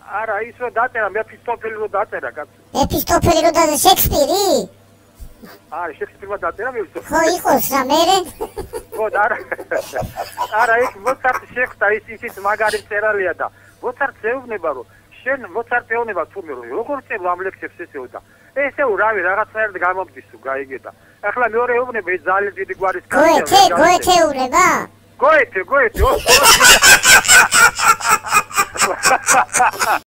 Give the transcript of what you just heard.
არა, ის რო დაწერა, მეფისტოფელი რო დაწერა, კაცო. მეფისტოფელი რო დაწერა, შექსპირი? არა, შექსპირმა დაწერა მეფისტოფელი. ხო, იყოს რა, მერე? ხო, არა. არა, ის მოცარტი შეხვდა, ისიც მაგარი მწერალია და მოცარტს ეუბნება, რომ შენ მოცარტი ეუბნება თურმე, რომ როგორ წერო ამ ლექსებს ესეო და ესეო რავი, რაღაცნაირად გამომდის თუ გაიგე და ახლა მეორე ეუბნება, ეს ძალიან დიდი გვარის კაცია. გოეთე ეუბნება? Goethe,